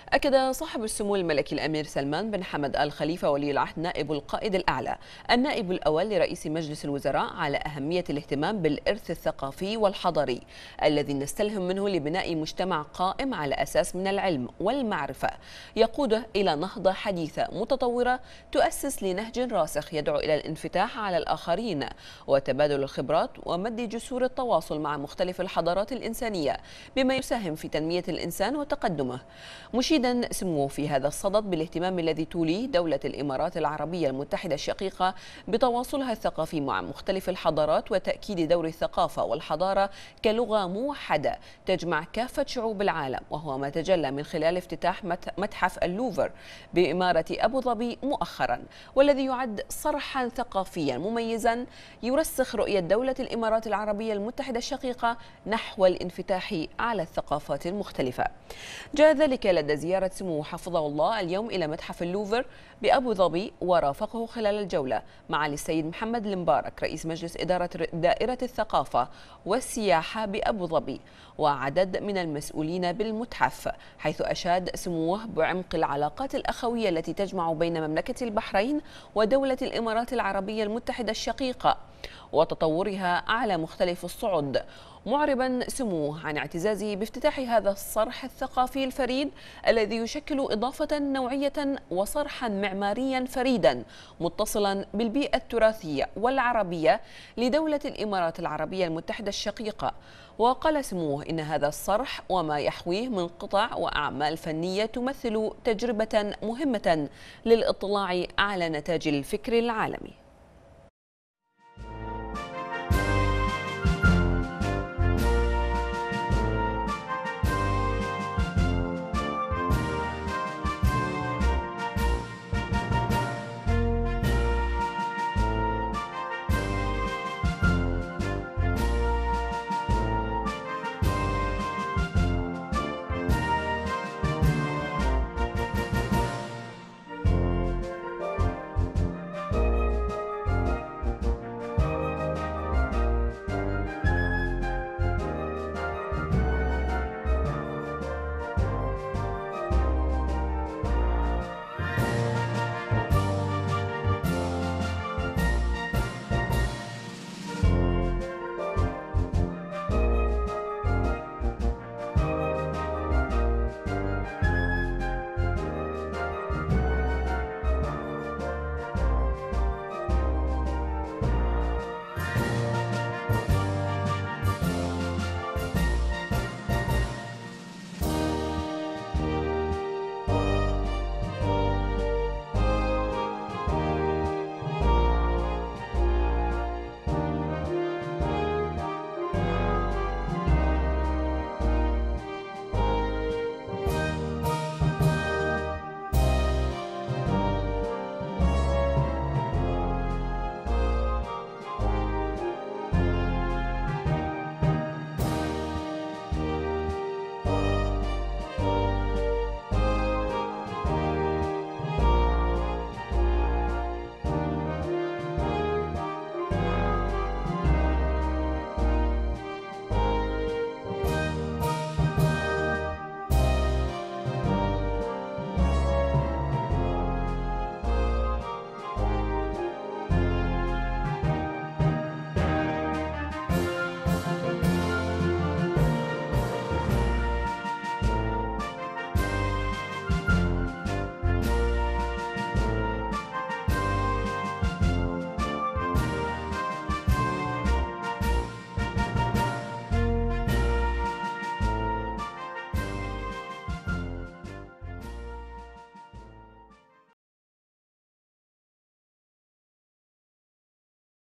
أكد صاحب السمو الملكي الأمير سلمان بن حمد آل خليفة ولي العهد نائب القائد الأعلى النائب الأول لرئيس مجلس الوزراء على أهمية الاهتمام بالإرث الثقافي والحضاري الذي نستلهم منه لبناء مجتمع قائم على أساس من العلم والمعرفة يقوده إلى نهضة حديثة متطورة تؤسس لنهج راسخ يدعو إلى الانفتاح على الآخرين وتبادل الخبرات ومد جسور التواصل مع مختلف الحضارات الإنسانية بما يساهم في تنمية الإنسان وتقدمه، مشيدا سموه في هذا الصدد بالاهتمام الذي توليه دولة الإمارات العربية المتحدة الشقيقة بتواصلها الثقافي مع مختلف الحضارات وتأكيد دور الثقافة والحضارة كلغة موحدة تجمع كافة شعوب العالم، وهو ما تجلى من خلال افتتاح متحف اللوفر بإمارة أبو ظبي مؤخرا، والذي يعد صرحا ثقافيا مميزا يرسخ رؤية دولة الإمارات العربية المتحدة الشقيقة نحو الانفتاح على الثقافات المختلفة. جاء ذلك لدى زيارة سموه حفظه الله اليوم إلى متحف اللوفر بأبو ظبي، ورافقه خلال الجولة معالي السيد محمد المبارك رئيس مجلس إدارة دائرة الثقافة والسياحة بأبو ظبي وعدد من المسؤولين بالمتحف، حيث أشاد سموه بعمق العلاقات الأخوية التي تجمع بين مملكة البحرين ودولة الإمارات العربية المتحدة الشقيقة وتطورها على مختلف الصعد، معربا سموه عن اعتزازه بافتتاح هذا الصرح الثقافي الفريد الذي يشكل إضافة نوعية وصرحا معماريا فريدا متصلا بالبيئة التراثية والعربية لدولة الإمارات العربية المتحدة الشقيقة. وقال سموه إن هذا الصرح وما يحويه من قطع وأعمال فنية تمثل تجربة مهمة للإطلاع على نتاج الفكر العالمي.